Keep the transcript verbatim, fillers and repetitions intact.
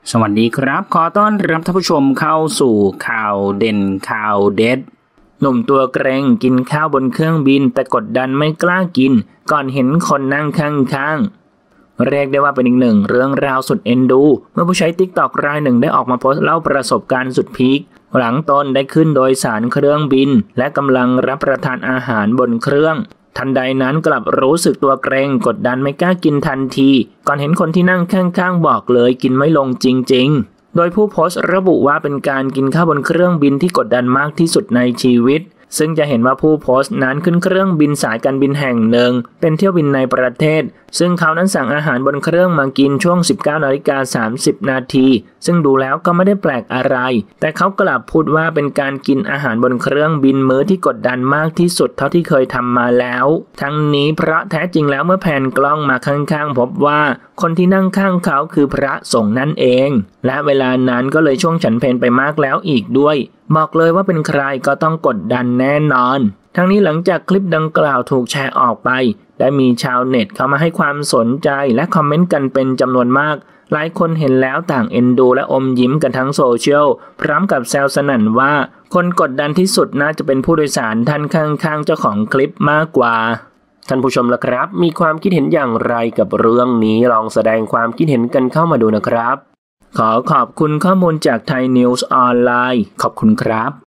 สวัสดีครับขอต้อนรับท่านผู้ชมเข้าสู่ข่าวเด่นข่าวเด็ดหนุ่มตัวเกรงกินข้าวบนเครื่องบินแต่กดดันไม่กล้ากินก่อนเห็นคนนั่งข้างๆเรียกได้ว่าเป็นอีกหนึ่งเรื่องราวสุดเอ็นดูเมื่อผู้ใช้ ติ๊กต็อก รายหนึ่งได้ออกมาโพสต์เล่าประสบการณ์สุดพีคหลังตนได้ขึ้นโดยสารเครื่องบินและกำลังรับประทานอาหารบนเครื่องทันใดนั้นกลับรู้สึกตัวเกรงกดดันไม่กล้ากินทันทีก่อนเห็นคนที่นั่งข้างๆบอกเลยกินไม่ลงจริงๆโดยผู้โพสต์ระบุว่าเป็นการกินข้าวบนเครื่องบินที่กดดันมากที่สุดในชีวิตซึ่งจะเห็นว่าผู้โพสต์นั้นขึ้นเครื่องบินสายการบินแห่งหนึ่งเป็นเที่ยวบินในประเทศซึ่งเขานั้นสั่งอาหารบนเครื่องมากินช่วง สิบเก้านาฬิกาสามสิบนาทีซึ่งดูแล้วก็ไม่ได้แปลกอะไรแต่เขากลับพูดว่าเป็นการกินอาหารบนเครื่องบินมื้อที่กดดันมากที่สุดเท่าที่เคยทำมาแล้วทั้งนี้เพราะแท้จริงแล้วเมื่อแผนกล้องมาข้างๆพบว่าคนที่นั่งข้างเขาคือพระสงฆ์นั่นเองและเวลานั้นก็เลยช่วงฉันเพลไปมากแล้วอีกด้วยบอกเลยว่าเป็นใครก็ต้องกดดันแน่นอนทั้งนี้หลังจากคลิปดังกล่าวถูกแชร์ออกไปได้มีชาวเน็ตเข้ามาให้ความสนใจและคอมเมนต์กันเป็นจำนวนมากหลายคนเห็นแล้วต่างเอ็นดูและอมยิ้มกันทั้งโซเชียลพร้อมกับแซวสนั่นว่าคนกดดันที่สุดน่าจะเป็นผู้โดยสารท่านข้างๆเจ้าของคลิปมากกว่าท่านผู้ชมล่ะครับมีความคิดเห็นอย่างไรกับเรื่องนี้ลองแสดงความคิดเห็นกันเข้ามาดูนะครับขอขอบคุณข้อมูลจากไทยนิวส์ออนไลน์ขอบคุณครับ